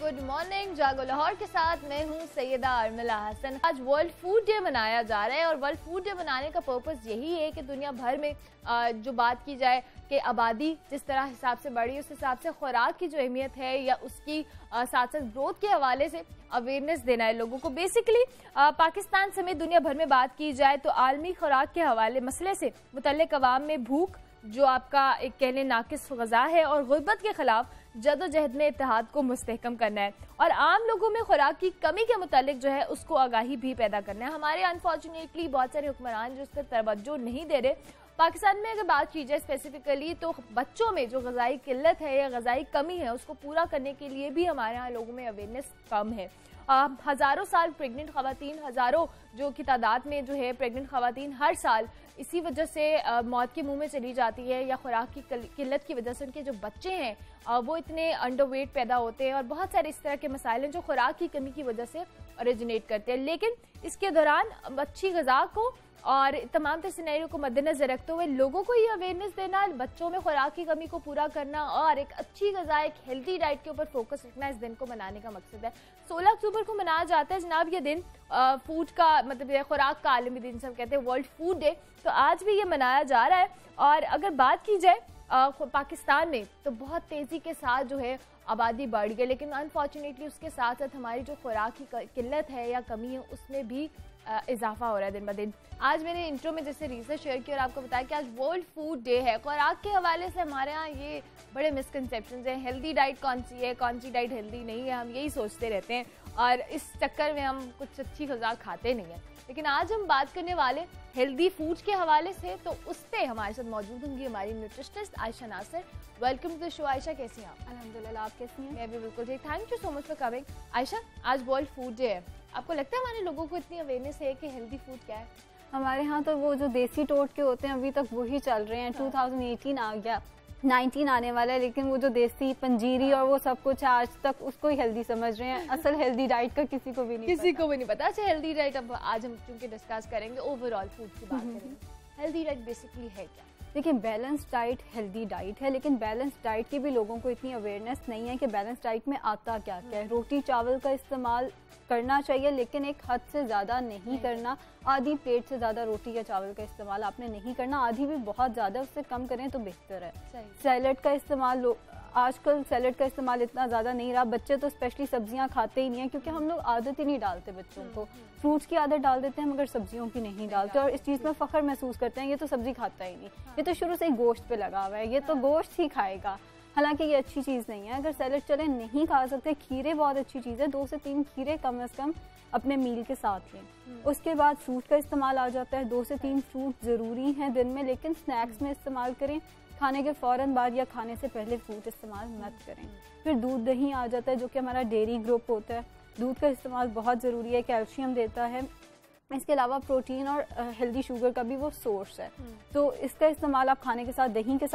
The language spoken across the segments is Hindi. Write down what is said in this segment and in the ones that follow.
Good morning. जागो लाहौर के साथ मैं हूँ सैयदा अरमला हसन। आज वर्ल्ड फूड डे मनाया जा रहा है और वर्ल्ड फूड डे मनाने का पर्पस यही है कि दुनिया भर में जो बात की जाए कि आबादी जिस तरह हिसाब से बढ़ी उस हिसाब से खुराक की जो अहमियत है या उसकी साथ साथ ग्रोथ के हवाले से अवेयरनेस देना है लोगों को। बेसिकली पाकिस्तान समेत दुनिया भर में बात की जाए तो आलमी खुराक के हवाले मसले से मुतल्लिक अवाम में भूख जो आपका एक कहने नाकिस गज़ा है और गुर्बत के खिलाफ जदोजहद में इत्तेहाद को मुस्तहकम करना है और आम लोगों में खुराक की कमी के मुतालिक जो है उसको आगाही भी पैदा करना है। हमारे अनफॉर्चुनेटली बहुत सारे हुक्मरान जो उस पर तवज्जो नहीं दे रहे। पाकिस्तान में अगर बात की जाए स्पेसिफिकली तो बच्चों में जो ग़ज़ाई किल्लत है या ग़ज़ाई कमी है उसको पूरा करने के लिए भी हमारे यहाँ लोगों में अवेयरनेस कम है। हज़ारों साल प्रेग्नेंट ख़वातीन, हज़ारों जो की तादाद में जो है प्रेग्नेंट ख़वातीन हर साल इसी वजह से मौत के मुंह में चली जाती है या खुराक की किल्लत की वजह से उनके जो बच्चे हैं वो इतने अंडरवेट पैदा होते हैं और बहुत सारे इस तरह के मसाइल हैं जो खुराक की कमी की वजह से ओरिजिनेट करते हैं। लेकिन इसके दौरान अच्छी ग़िज़ा को और तमाम सिनेरियो को मद्देनजर रखते हुए लोगों को ये अवेयरनेस देना, बच्चों में खुराक की कमी को पूरा करना और एक अच्छी ग़िज़ा, एक हेल्दी डाइट के ऊपर फोकस रखना इस दिन को मनाने का मकसद है। 16 अक्टूबर को मनाया जाता है जनाब ये दिन, फूड का मतलब खुराक का आलमी दिन सब कहते हैं, वर्ल्ड फूड डे। तो आज भी ये मनाया जा रहा है और अगर बात की जाए पाकिस्तान में तो बहुत तेज़ी के साथ जो है आबादी बढ़ गई, लेकिन अनफॉर्चुनेटली उसके साथ साथ हमारी जो खुराक की किल्लत है या कमी है उसमें भी इजाफा हो रहा है दिन ब दिन। आज मैंने इंट्रो में जैसे रिसर्च शेयर की और आपको बताया कि आज वर्ल्ड फूड डे है। खुराक के हवाले से हमारे यहाँ ये बड़े मिसकंसेप्शंस हैं। हेल्दी डाइट कौन सी है, कौन सी डाइट हेल्दी नहीं है, हम यही सोचते रहते हैं और इस चक्कर में हम कुछ अच्छी ग़िज़ा खाते नहीं हैं। लेकिन आज हम बात करने वाले हेल्दी फूड के हवाले से, तो उस पर हमारे साथ मौजूद होंगी हमारी nutritionist Ayesha Nasir. Welcome to the show. Ayesha कैसी हैं आप? अल्हम्दुलिल्लाह, आप कैसी हैं? मैं भी बिल्कुल ठीक। Thank you so much for coming. Ayesha, आज वर्ल्ड फूड डे है, आपको लगता है हमारे लोगों को इतनी अवेयरनेस है कि हेल्दी फूड क्या है? हमारे यहाँ तो वो जो देसी टोटके होते हैं अभी तक वही चल रहे हैं। 2018 आ गया, 19 आने वाला है, लेकिन वो जो देसी पंजीरी और वो सब कुछ आज तक उसको ही हेल्दी समझ रहे हैं। असल हेल्दी डाइट का किसी को भी नहीं पता। अच्छा, हेल्दी डाइट अब आज हम चूंकि डिस्कस करेंगे, ओवरऑल फूड की बात करेंगे, हेल्दी डाइट बेसिकली है क्या? देखिए, बैलेंस डाइट हेल्दी डाइट है, लेकिन बैलेंस डाइट की भी लोगों को इतनी अवेयरनेस नहीं है कि बैलेंस डाइट में आता क्या क्या है। रोटी चावल का इस्तेमाल करना चाहिए लेकिन एक हद से ज़्यादा नहीं करना। आधी प्लेट से ज़्यादा रोटी या चावल का इस्तेमाल आपने नहीं करना, आधी भी बहुत ज़्यादा, उससे कम करें तो बेहतर है। सैलड का इस्तेमाल, आजकल सैलड का इस्तेमाल इतना ज़्यादा नहीं रहा। बच्चे तो स्पेशली सब्जियां खाते ही नहीं हैं क्योंकि हम लोग आदत ही नहीं डालते बच्चों को। फ्रूट्स की आदत डाल देते हैं मगर सब्जियों की नहीं डालते और इस चीज़ में फ़ख्र महसूस करते हैं ये तो सब्जी खाता ही नहीं, ये तो शुरू से ही गोश्त पे लगा हुआ है, ये तो गोश्त ही खाएगा। हालांकि ये अच्छी चीज़ नहीं है। अगर सैलड चले नहीं खा सकते, खीरे बहुत अच्छी चीज़ है, 2 से 3 खीरे कम से कम अपने मील के साथ लें। उसके बाद फ्रूट का इस्तेमाल आ जाता है। 2 से 3 फ्रूट ज़रूरी हैं दिन में, लेकिन स्नैक्स में इस्तेमाल करें। खाने के फ़ौरन बाद या खाने से पहले फ्रूट इस्तेमाल मत करें। फिर दूध दही आ जाता है जो कि हमारा डेयरी ग्रुप होता है। दूध का इस्तेमाल बहुत ज़रूरी है, कैल्शियम देता है। इसके अलावा प्रोटीन और हेल्दी शुगर का भी वो सोर्स है, तो इसका इस्तेमाल आप खाने के साथ,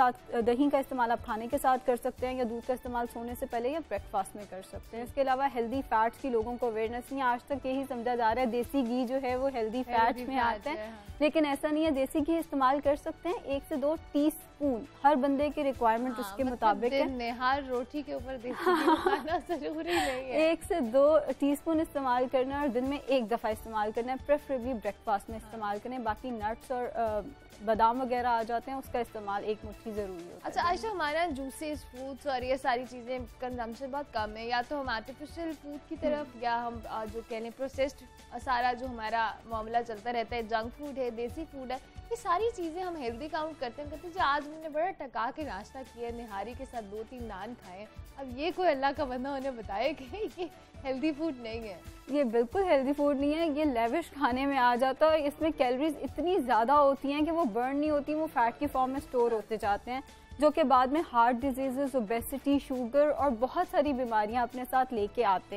दही का इस्तेमाल आप खाने के साथ कर सकते हैं या दूध का इस्तेमाल सोने से पहले या ब्रेकफास्ट में कर सकते हैं। इसके अलावा हेल्दी फैट्स की लोगों को अवेयरनेस नहीं, आज तक यही समझा जा रहा है देसी घी जो है वो हेल्दी फैट्स में आता है, लेकिन ऐसा नहीं है। देसी घी इस्तेमाल कर सकते हैं 1 से 2 टीस्पून, हर बंदे की रिक्वायरमेंट उसके मुताबिक है। हर रोटी के ऊपर देसी घी खाना जरूरी नहीं है। 1 से 2 टीस्पून इस्तेमाल करना है और दिन में 1 दफ़ा इस्तेमाल करना है, प्रेफरेबली ब्रेकफास्ट में इस्तेमाल करें। बाकी नट्स और बादाम वगैरह आ जाते हैं, उसका इस्तेमाल 1 मुट्ठी ज़रूरी होता है। अच्छा आयशा, हमारा जूसेस, फ्रूट्स और ये सारी चीज़ें कंजम्पशन बहुत कम है, या तो हम आर्टिफिशियल फूड की तरफ या हम जो कह लें प्रोसेस्ड सारा जो हमारा मामला चलता रहता है, जंक फूड है, देसी फूड है, ये सारी चीज़ें हम हेल्दी काउंट करते हैं। कहते हैं जी आज मैंने बड़ा टका के नाश्ता किया, निहारी के साथ 2-3 नान खाए, अब ये कोई अल्लाह का बंदा उन्हें बताए कि ये हेल्दी फूड नहीं है। ये बिल्कुल हेल्दी फूड नहीं है, ये लेविश खाने में आ जाता है। इसमें कैलोरीज इतनी ज़्यादा होती हैं कि वो बर्न नहीं होती, वो फैट की फॉर्म में स्टोर होते जाते हैं जो कि बाद में हार्ट डिजीज़, ओबेसिटी, शुगर और बहुत सारी बीमारियां अपने साथ लेके आते हैं।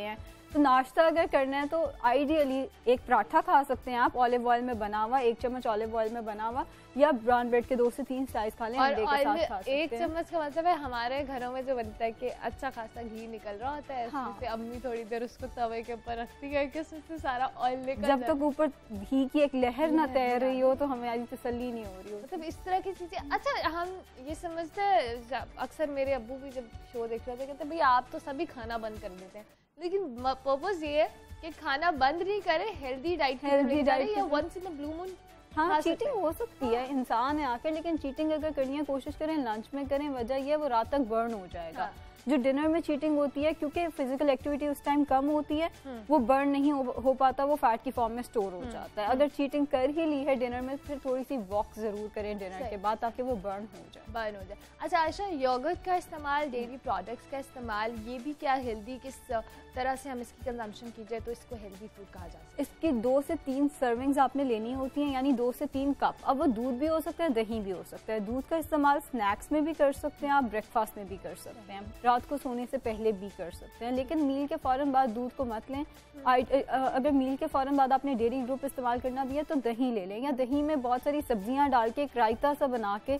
तो नाश्ता अगर करना है तो आइडियली एक पराठा खा सकते हैं आप ऑलिव ऑयल में बना हुआ, 1 चम्मच ऑलिव ऑयल में बना हुआ, या ब्राउन ब्रेड के 2 से 3 स्लाइस खा लें। और एक चम्मच का मतलब है हमारे घरों में जो बनता है कि अच्छा खासा घी निकल रहा होता है, हाँ। अम्मी थोड़ी देर उसको तवे के ऊपर रखती है कि उसमें सारा ऑयल निकल जब तक ऊपर घी की एक लहर ना तैर रही हो तो हमारी तसल्ली नहीं हो रही हो। मतलब इस तरह की चीजें। अच्छा, हम ये समझते हैं, अक्सर मेरे अब्बू भी जब शो देख रहे थे कहते भैया आप तो सभी खाना बंद कर देते हैं, लेकिन पर्पस ये है कि खाना बंद नहीं करे, हेल्दी डाइट या once in a blue moon. हाँ, चीटिंग हो सकती है, इंसान है आकर, लेकिन चीटिंग अगर करनी है कोशिश करें लंच में करें। वजह ये है वो रात तक बर्न हो जाएगा। हाँ। जो डिनर में चीटिंग होती है क्योंकि फिजिकल एक्टिविटी उस टाइम कम होती है, वो बर्न नहीं हो पाता, वो फैट की फॉर्म में स्टोर हो जाता है। अगर चीटिंग कर ही ली है डिनर में, फिर थोड़ी सी वॉक जरूर करें डिनर के बाद ताकि वो बर्न हो जाए। अच्छा आयशा, योगर्ट का इस्तेमाल, डेयरी प्रोडक्ट्स का इस्तेमाल, ये भी क्या हेल्दी, किस तरह से हम इसकी कंजम्पशन की जाए तो इसको हेल्दी फूड कहा जा सकता है? इसकी 2 से 3 सर्विंग्स आपने लेनी होती हैं, यानी 2 से 3 कप। अब वो दूध भी हो सकता है, दही भी हो सकता है। दूध का इस्तेमाल स्नैक्स में भी कर सकते हैं आप, ब्रेकफास्ट में भी कर सकते हैं, रात को सोने से पहले भी कर सकते हैं, लेकिन मील के फौरन बाद दूध को मत लें। अगर मील के फौरन बाद आपने डेयरी ग्रुप इस्तेमाल करना भी है तो दही ले लें, या दही में बहुत सारी सब्जियां डाल के एक रायता सा बना के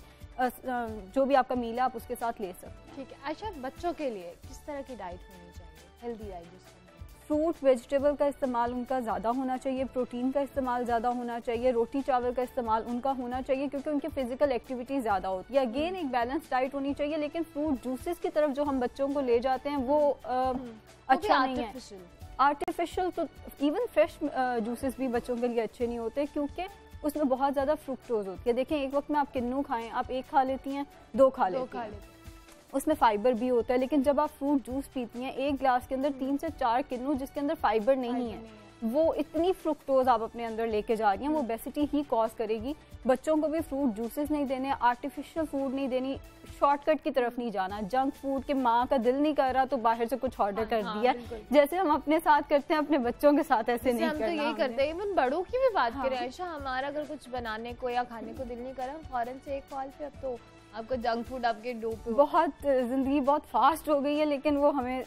जो भी आपका मील है आप उसके साथ ले सकते हैं। ठीक है। अच्छा, बच्चों के लिए किस तरह की डाइट होनी चाहिए, हेल्दी डाइट? फ्रूट वेजिटेबल का इस्तेमाल उनका ज़्यादा होना चाहिए, प्रोटीन का इस्तेमाल ज़्यादा होना चाहिए, रोटी चावल का इस्तेमाल उनका होना चाहिए क्योंकि उनकी फिजिकल एक्टिविटी ज़्यादा होती है। अगेन एक बैलेंस डाइट होनी चाहिए, लेकिन फ्रूट जूसेस की तरफ जो हम बच्चों को ले जाते हैं वो अच्छा नहीं है। आर्टिफिशियल तो इवन फ्रेश जूसेस भी बच्चों के लिए अच्छे नहीं होते क्योंकि उसमें बहुत ज़्यादा फ्रुक्टोज होती है। देखें, एक वक्त में आप किन्नू खाएं, आप 1 खा लेती हैं, 2 खा लेती हैं, उसमें फाइबर भी होता है। लेकिन जब आप फ्रूट जूस पीती हैं, 1 ग्लास के अंदर 3 से 4 किन्नू जिसके अंदर फाइबर नहीं है, वो इतनी फ्रुक्टोज आप अपने अंदर लेके जा रही हैं, वो ओबेसिटी ही कॉज करेगी। बच्चों को भी फ्रूट जूसेस नहीं देने, आर्टिफिशियल फूड नहीं देनी, शॉर्टकट की तरफ नहीं जाना। जंक फूड के माँ का दिल नहीं कर रहा तो बाहर से कुछ ऑर्डर कर दिया, जैसे हम अपने साथ करते हैं अपने बच्चों के साथ ऐसे नहीं करना। हम तो यही करते हैं। इवन बड़ों की भी बात करें आयशा, हमारा अगर कुछ बनाने को या खाने को दिल नहीं कर रहा, फौरन से एक कॉल पे अब तो आपको जंक फूड आपके डो पे। बहुत जिंदगी बहुत फास्ट हो गई है, लेकिन वो हमें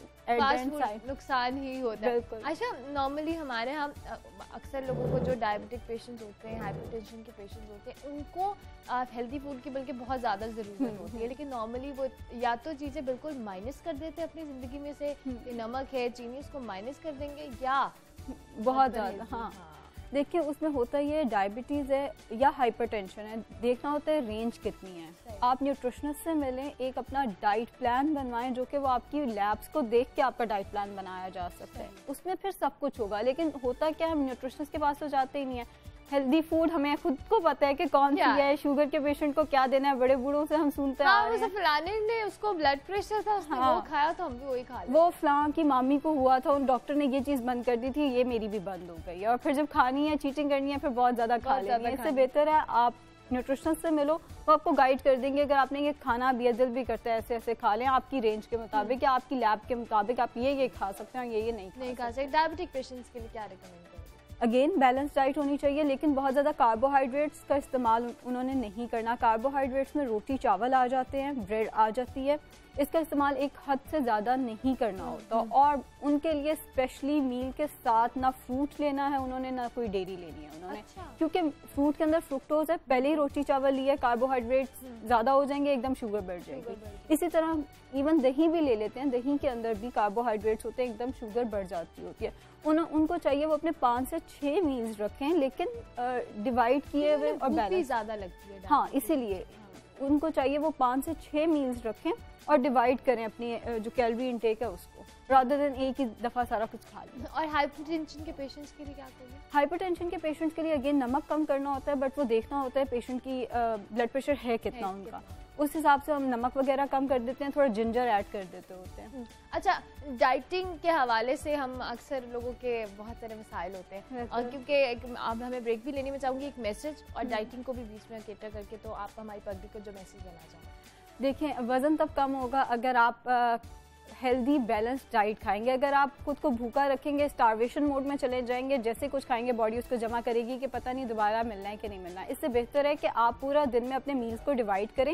नुकसान ही होता है। अच्छा, नॉर्मली हमारे यहाँ अक्सर लोगों को जो डायबिटिक पेशेंट्स होते हैं, हाइपरटेंशन के पेशेंट्स होते हैं, उनको हेल्दी फूड की बल्कि बहुत ज़्यादा ज़रूरत होती है, लेकिन नॉर्मली वो या तो चीज़ें बिल्कुल माइनस कर देते हैं अपनी ज़िंदगी में से, नमक है, चीनी, उसको माइनस कर देंगे, या बहुत ज़्यादा। हाँ, देखिए उसमें होता है ये डायबिटीज़ है या हाइपरटेंशन है, देखना होता है रेंज कितनी है। आप न्यूट्रिशनिस्ट से मिलें, एक अपना डाइट प्लान बनवाएं जो कि वो आपकी लैब्स को देख के आपका डाइट प्लान बनाया जा सकता है, उसमें फिर सब कुछ होगा। लेकिन होता क्या है, हम न्यूट्रिशनिस्ट के पास तो जाते ही नहीं है। हेल्दी फूड हमें खुद को पता है कि कौन सी है, शुगर के पेशेंट को क्या देना है, बड़े बूढ़ों से हम सुनते हैं फलाने ने उसको ब्लड प्रेशर था, उसने वो खाया तो हम भी वही खा लिया। वो फलां की मामी को हुआ था, उन डॉक्टर ने ये चीज बंद कर दी थी, ये मेरी भी बंद हो गई है, और फिर जब खानी है, चीटिंग करनी है, फिर बहुत ज्यादा खा लेनी है। इससे बेहतर है आप न्यूट्रिशनिस्ट से मिलो, वो आपको गाइड कर देंगे। अगर आपने ये खाना भी है, दिल भी करता है ऐसे ऐसे खा लें आपकी रेंज के मुताबिक या आपकी लैब के मुताबिक, आप ये खा सकते हैं, ये नहीं खा सकते। डायबिटिक पेशेंट्स के लिए क्या रिकमेंड करेंगे? अगेन बैलेंस डाइट होनी चाहिए, लेकिन बहुत ज़्यादा कार्बोहाइड्रेट्स का इस्तेमाल उन्होंने नहीं करना। कार्बोहाइड्रेट्स में रोटी चावल आ जाते हैं, ब्रेड आ जाती है, इसका इस्तेमाल एक हद से ज़्यादा नहीं करना होता। और उनके लिए स्पेशली मील के साथ ना फ्रूट लेना है उन्होंने, ना कोई डेयरी लेनी है उन्होंने। क्योंकि फ्रूट के अंदर फ्रुक्टोज है, पहले ही रोटी चावल लिया, कार्बोहाइड्रेट्स ज़्यादा हो जाएंगे, एकदम शुगर बढ़ जाएगी। इसी तरह इवन दही भी ले लेते हैं, दही के अंदर भी कार्बोहाइड्रेट्स होते हैं, एकदम शुगर बढ़ जाती होती है। उनको चाहिए वो अपने 5 से 6 मील्स रखें, लेकिन डिवाइड किए हुए और बैलेंस ज़्यादा लगती है। हाँ, इसीलिए उनको चाहिए वो 5 से 6 मील्स रखें और डिवाइड करें अपनी जो कैलोरी इनटेक है उसको, रादर देन एक ही दफ़ा सारा कुछ खा लें। और हाइपरटेंशन के पेशेंट्स के लिए क्या करें? हाइपरटेंशन के पेशेंट्स के लिए अगेन नमक कम करना होता है, बट वो देखना होता है पेशेंट की ब्लड प्रेशर है कितना उनका, उस हिसाब से हम नमक वगैरह कम कर देते हैं, थोड़ा जिंजर ऐड कर देते होते हैं। अच्छा, डाइटिंग के हवाले से हम अक्सर लोगों के बहुत सारे मसाइल होते हैं, और क्योंकि अब हमें ब्रेक भी लेनी में चाहूँगी, एक मैसेज और डाइटिंग को भी बीच में केटर करके, तो आप हमारी पब्लिक को जो मैसेज देना चाहें। देखें, वज़न तब कम होगा अगर आप हेल्दी बैलेंस डाइट खाएंगे। अगर आप खुद को भूखा रखेंगे, स्टार्वेशन मोड में चले जाएंगे, जैसे कुछ खाएंगे बॉडी उसको जमा करेगी कि पता नहीं दोबारा मिलना है कि नहीं मिलना है। इससे बेहतर है कि आप पूरा दिन में अपने मील्स को डिवाइड करें,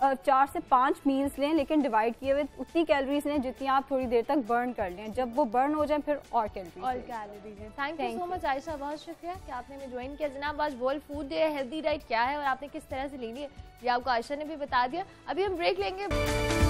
4 से 5 मील्स लें, लेकिन डिवाइड किए हुए उतनी कैलोरीज लें जितनी आप थोड़ी देर तक बर्न कर लें। जब वो बर्न हो जाए फिर और कैलोरीज लें। Thank you so much Ayesha, बहुत शुक्रिया कि आपने हमें ज्वाइन किया। जनाब, आज वर्ल्ड फूड डे है, हेल्दी डाइट क्या है और आपने किस तरह से लेनी है ये आपको आयशा ने भी बता दिया। अभी हम ब्रेक लेंगे।